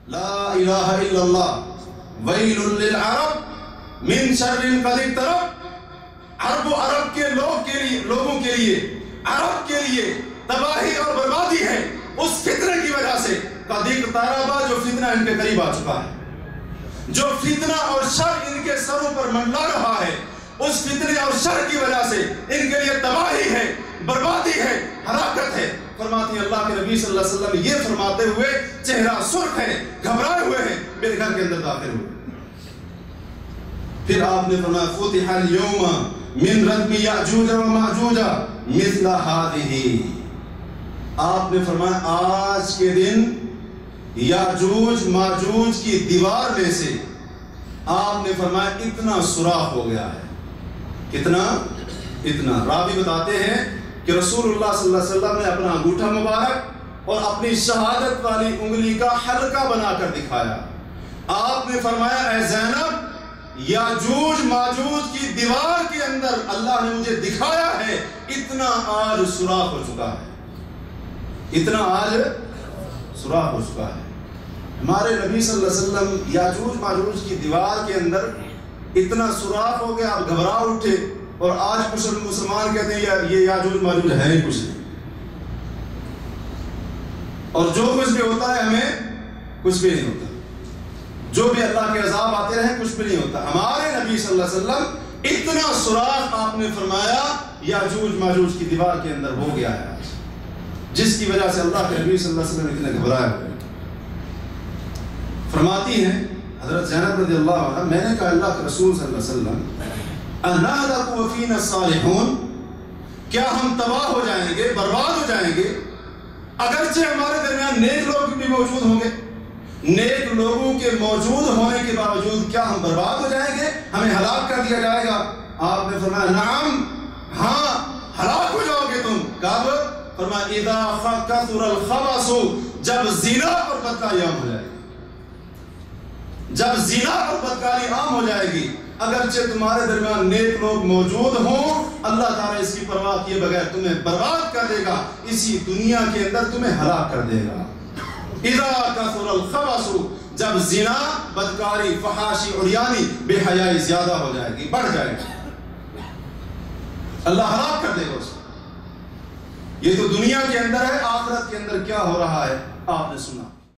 لا الہ الا اللہ ویل للعرب من شر قد اقترب. عرب و عرب کے لوگوں کے لیے عرب کے لیے تباہی اور بربادی ہے اس فتنے کی وجہ سے. قد اقترب جو فتنہ ان کے قریب آ چکا ہے, جو فتنہ اور شر ان کے سروں پر منڈلا رہا ہے, اس فتنے اور شر کی وجہ سے ان کے لیے تباہی ہے, بربادی ہے, ہلاکت ہے. فرماتی ہیں اللہ کے نبی صلی اللہ علیہ وسلم یہ فرماتے ہوئے چہرہ سرخ ہے, گھبرائے ہوئے ہیں, میرے گھر کے اندر داخل ہوئے. پھر آپ نے فرمایا فتح اليوم من ردم یاجوج و ماجوج مثل هذه. آپ نے فرمایا آج کے دن یاجوج ماجوج کی دیوار میں سے آپ نے فرمایا اتنا سوراخ ہو گیا ہے. کتنا؟ اتنا. راوی بتاتے ہیں کہ رسول اللہ صلی اللہ علیہ وسلم نے اپنا انگوٹھا مبارک اور اپنی شہادت والی انگلی کا حلقہ بنا کر دکھایا. آپ نے فرمایا اے زینب یاجوج ماجوج کی دیوار کے اندر اللہ نے مجھے دکھایا ہے, اتنا آج سوراخ ہو چکا ہے, اتنا آج سوراخ ہو چکا ہے. ہمارے نبی صلی اللہ علیہ وسلم یاجوج ماجوج کی دیوار کے اندر اتنا سوراخ ہو گیا, آپ گھبرا اٹھے, اور آج کچھ مسلمان کہتے ہیں یہ یاجوج ماجوج ہے ہی کچھ نہیں, اور جو کچھ بھی ہوتا ہے ہمیں کچھ بھی نہیں ہوتا, جو بھی اللہ کے عذاب آتے رہے کچھ بھی نہیں ہوتا. ہمارے نبی صلی اللہ علیہ وسلم اتنا سوراخ آپ نے فرمایا یاجوج ماجوج کی دیوار کے اندر ہو گیا ہے آج, جس کی وجہ سے اللہ کے نبی صلی اللہ علیہ وسلم اتنے گھبرائے ہوئے. فرماتی ہیں حضرت زینب رضی اللہ عنہ, میں نے کہا اللہ کے رسول صلی اللہ علیہ وسلم انہلک وفینا الصالحون, کیا ہم تباہ ہو جائیں گے, برباد ہو جائیں گے اگرچہ ہمارے درمیان نیک لوگ بھی موجود ہوں گے, نیک لوگوں کے موجود ہونے کے باوجود کیا ہم برباد ہو جائیں گے, ہمیں ہلاک کر دیا جائے گا؟ آپ نے فرمایا نعم, ہاں ہلاک ہو جاؤ گے تم. کب؟ فرمایا اذا کثر الخبث, جب زنا اور بدکاری عام ہو جائے گی, جب زنا اور بدکاری عام ہو جائے گی. اگرچہ تمہارے درمیان نیک لوگ موجود ہوں, اللہ تعالیٰ اس کی پرواہ کیے بغیر تمہیں برباد کر دے گا, اسی دنیا کے اندر تمہیں ہلاک کر دے گا. اذا کثر الخبث, جب زنا بدکاری فحاشی عریانی بے حیائی زیادہ ہو جائے گی, بڑھ جائے گی, اللہ ہلاک کر دے گا اس کو. یہ تو دنیا کے اندر ہے, آخرت کے اندر کیا ہو رہا ہے آپ نے سنا.